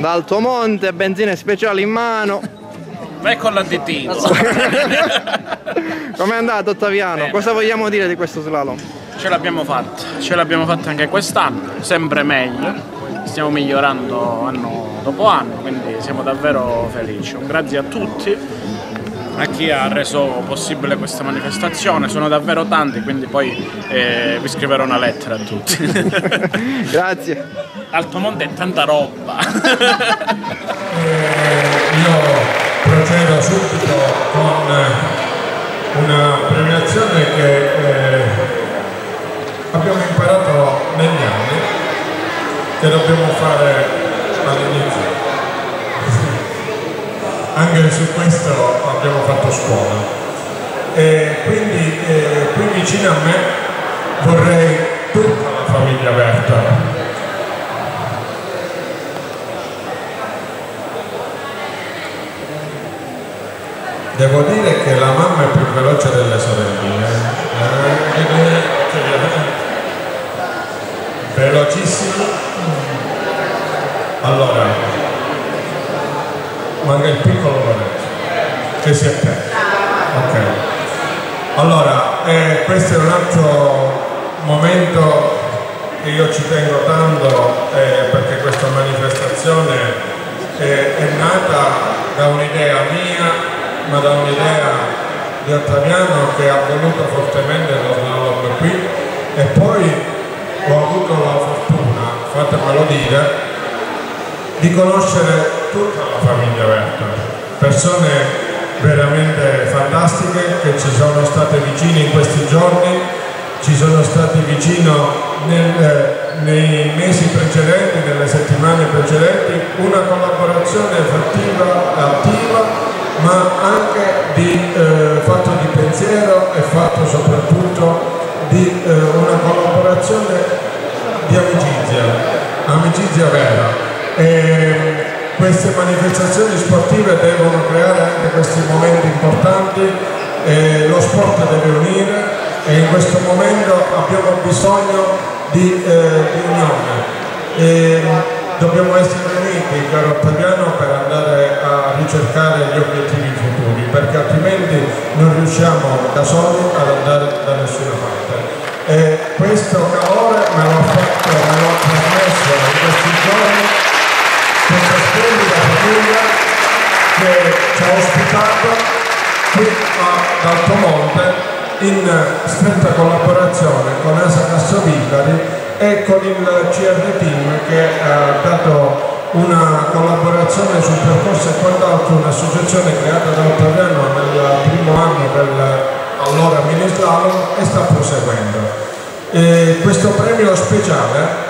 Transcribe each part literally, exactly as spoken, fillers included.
da Altomonte, benzine speciali in mano. Vai con l'additivo. Com'è andato, Ottaviano? Bene. Cosa vogliamo dire di questo slalom? Ce l'abbiamo fatta, ce l'abbiamo fatta anche quest'anno, sempre meglio, stiamo migliorando anno dopo anno, quindi siamo davvero felici. Un grazie a tutti, a chi ha reso possibile questa manifestazione, sono davvero tanti, quindi poi eh, vi scriverò una lettera a tutti. Grazie. Altomonte è tanta roba. eh, io procedo subito con una premiazione che eh, abbiamo imparato negli anni, che dobbiamo fare all'inizio. Anche su questo abbiamo fatto scuola. E quindi eh, qui vicino a me vorrei tutta la famiglia Berta. Devo dire che la mamma è più veloce delle sorelline. Eh, velocissima. Allora, manca il piccolo Lorenzo, che si è perso. Ok. Allora, eh, questo è un altro momento che io ci tengo tanto eh, perché questa manifestazione eh, è nata da un'idea mia, ma da un'idea di Ottaviano che ha voluto fortemente lo slalom qui, e poi ho avuto la fortuna, fatemelo dire, di conoscere tutta la famiglia Berta, persone veramente fantastiche che ci sono state vicine in questi giorni, ci sono stati vicino nel, nei mesi precedenti, nelle settimane precedenti, una collaborazione fattiva, attiva, ma anche di eh, fatto di pensiero e fatto soprattutto di eh, una collaborazione di amicizia, amicizia vera. E queste manifestazioni sportive devono creare anche questi momenti importanti, e lo sport deve unire, e in questo momento abbiamo bisogno di, eh, di unione. E dobbiamo essere uniti, caro Ottaviano, per andare a ricercare gli obiettivi futuri, perché altrimenti non riusciamo da soli ad andare da nessuna parte. E questo calore me l'ho fatto, me l'ho trasmesso in questi giorni, questa splendida famiglia che ci ha ospitato qui ad Altomonte in stretta collaborazione con Asa Cassovillari e con il C R Team, che ha dato una collaborazione sul percorso e quant'altro, un'associazione creata da Ottaviano nel primo anno del allora mini slalom, e sta proseguendo. E questo premio speciale,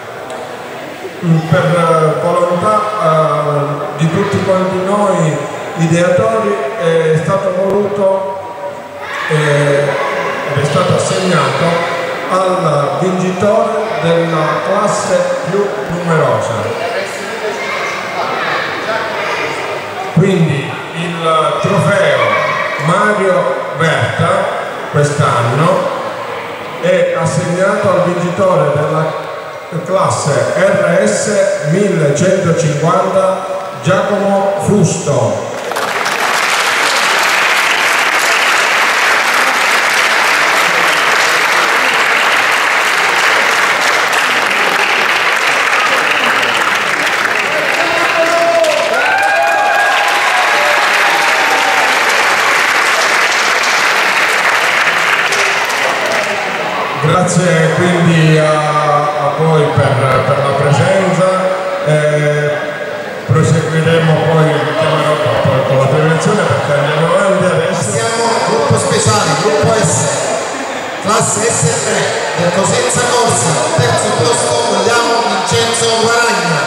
per volontà uh, di tutti quanti noi ideatori, è stato voluto eh, ed è stato assegnato al vincitore della classe più numerosa. Quindi il trofeo Mario Berta quest'anno è assegnato al vincitore della classe R S millecentocinquanta Giacomo Fusto. Grazie quindi a, a voi per, per la presenza, eh, proseguiremo poi, chiamerò poi con la premiazione perché andiamo avanti adesso. Passiamo al gruppo speciale, gruppo S, classe S tre del Cosenza Corsa, terzo posto vogliamo Vincenzo Guaragna.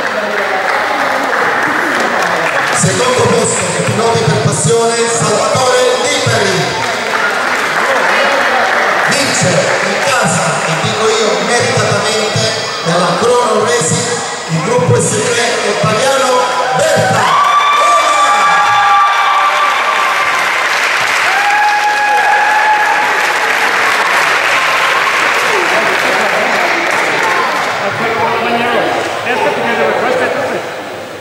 Secondo posto dei piloti per passione Salvatore Lipari. Vince in casa, e dico io meritatamente, nella Crono Racing il gruppo S tre Ottaviano Berta.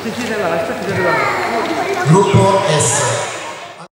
Gruppo S.